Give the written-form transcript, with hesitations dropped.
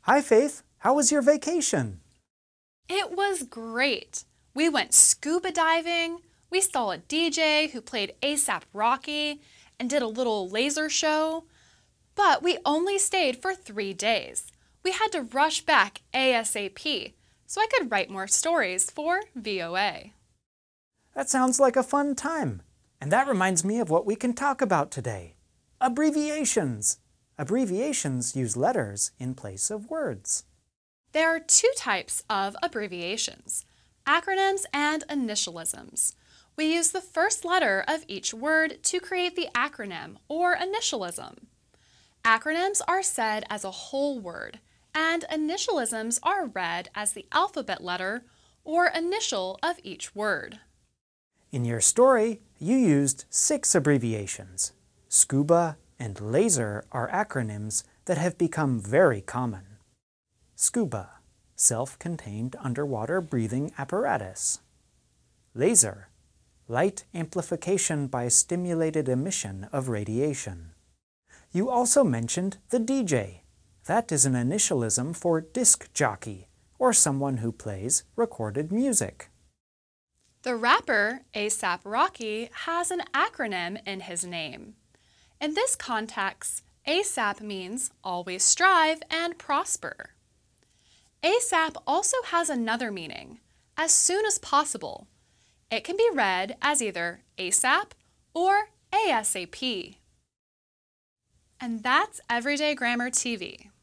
Hi, Faith. How was your vacation? It was great. We went scuba diving, we saw a DJ who played A.S.A.P Rocky and did a little laser show, but we only stayed for 3 days. We had to rush back A.S.A.P so I could write more stories for VOA. That sounds like a fun time. And that reminds me of what we can talk about today. Abbreviations. Abbreviations use letters in place of words. There are 2 types of abbreviations, acronyms and initialisms. We use the first letter of each word to create the acronym or initialism. Acronyms are said as a whole word, and initialisms are read as the alphabet letter or initial of each word. In your story, you used 6 abbreviations. Scuba and laser are acronyms that have become very common. Scuba, self-contained underwater breathing apparatus. Laser, light amplification by stimulated emission of radiation. You also mentioned the DJ. That is an initialism for disc jockey, or someone who plays recorded music. The rapper A.S.A.P Rocky has an acronym in his name. In this context, A.S.A.P means always strive and prosper. A.S.A.P also has another meaning, as soon as possible. It can be read as either A.S.A.P or A.S.A.P. And that's Everyday Grammar TV.